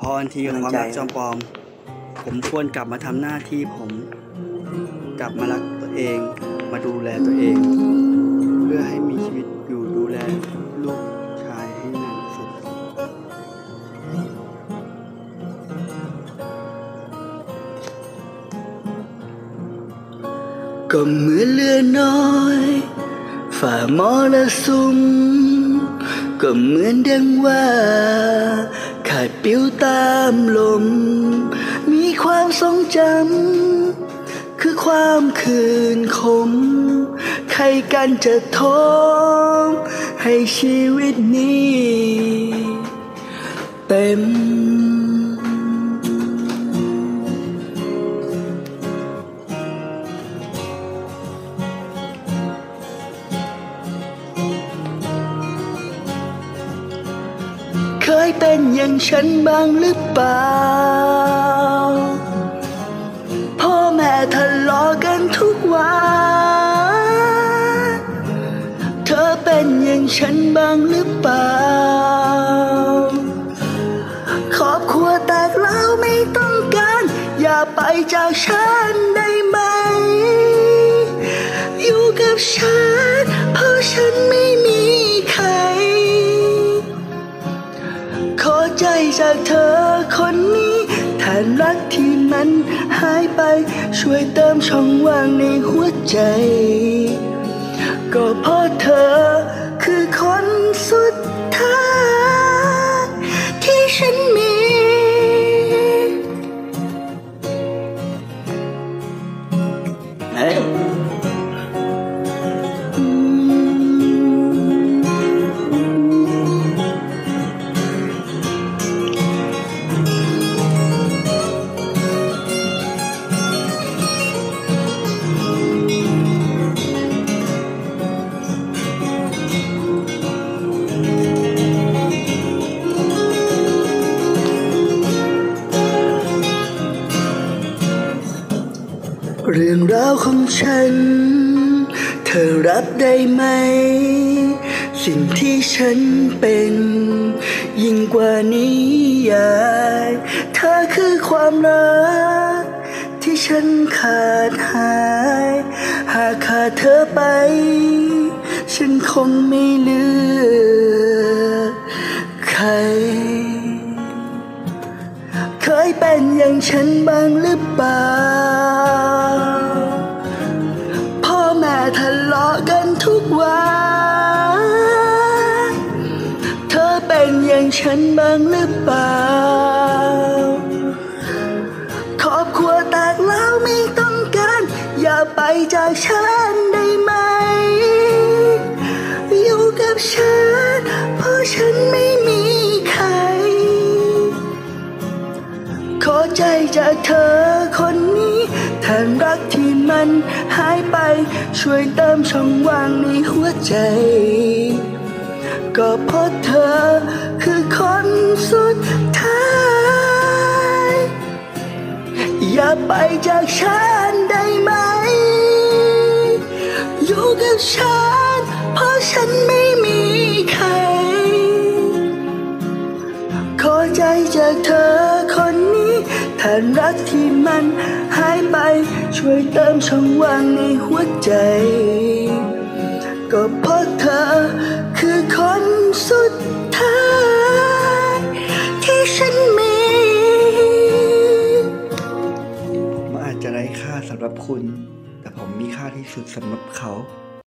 พออันทีกับความรักจอมปลอมผมควรกลับมาทำหน้าที่ผมกลับมารักตัวเองมาดูแลตัวเองเพื่อให้มีชีวิตอยู่ดูแลลูกชายให้นานสุดก็เหมือนเรือน้อยฝ่ามรสุมก็เหมือนดังว่าขาดปิ้วตามลมมีความทรงจำคือความคืนคมใครกันจะท้องให้ชีวิตนี้เต็มเคยเป็นอย่างฉันบ้างหรือเปล่าพ่อแม่ทะเลาะกันทุกวันเธอเป็นอย่างฉันบ้างหรือเปล่าครอบครัวแตกเล้าไม่ต้องการอย่าไปจากฉันได้ไหมอยู่กับฉันเพราะฉันไม่มีใครขอใจจากเธอคนนี้แทนรักที่มันหายไปช่วยเติมช่องว่างในหัวใจก็เพราะเธอคือคนสุดท้ายที่ฉันมีเรื่องราวของฉันเธอรับได้ไหมสิ่งที่ฉันเป็นยิ่งกว่านิยายเธอคือความรักที่ฉันขาดหายหากขาดเธอไปฉันคงไม่เหลือใครเคยเป็นอย่างฉันบ้างหรือเปล่าพ่อแม่ทะเลาะกันทุกวันเธอเป็นอย่างฉันบ้างหรือเปล่าครอบครัวแตกเล้าไม่ต้องการอย่าไปจากฉันได้ไหมอยู่กับฉันเพราะฉันไม่มีใครขอใจจากเธอคนนี้แทนรักที่มันหายไปช่วยเติมช่องว่างในหัวใจก็เพราะเธอคือคนสุดท้ายอย่าไปจากฉันได้ไหมอยู่กับฉันเพราะฉันไม่มีใครขอใจจากเธอคนนี้แทนรักที่มันหายไปช่วยเติมช่องว่างในหัวใจก็เพราะเธอคือคนสุดท้ายที่ฉันมีมันอาจจะไร้ค่าสำหรับคุณแต่ผมมีค่าที่สุดสำหรับเขา